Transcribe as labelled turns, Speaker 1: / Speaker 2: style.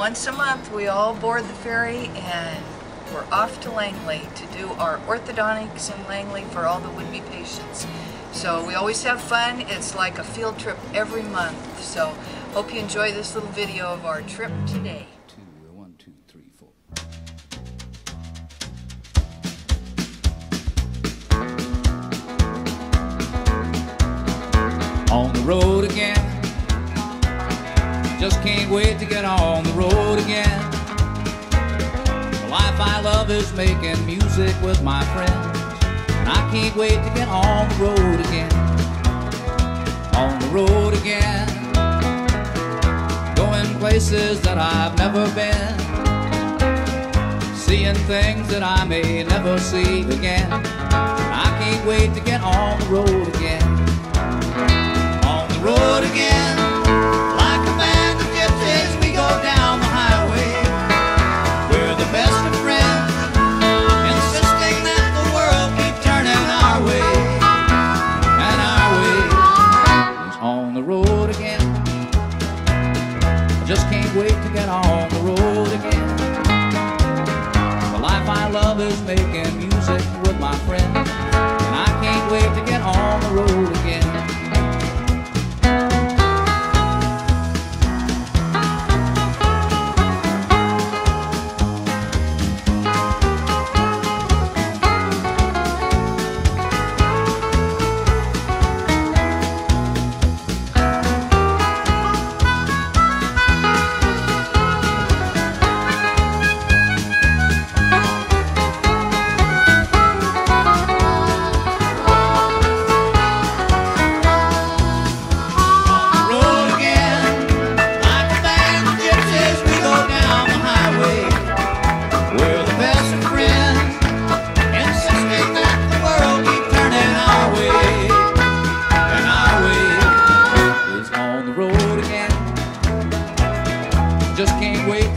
Speaker 1: once a month we all board the ferry and we're off to Langley to do our orthodontics in Langley for all the would-be patients. So we always have fun. It's like a field trip every month. So hope you enjoy this little video of our trip today.
Speaker 2: 1, 2, 3, 4. On the road again. Just can't wait to get on the road again. The life I love is making music with my friends, and I can't wait to get on the road again. On the road again. Going places that I've never been, seeing things that I may never see again. I can't wait to get on the road again. On the road again. Like a band of gypsies, we go down the highway. We're the best of friends, insisting that the world keep turning our way. And our way is on the road again. I just can't wait to get on the road again. The life I love is making music with my friends, and I can't wait to get on the road again. Just can't wait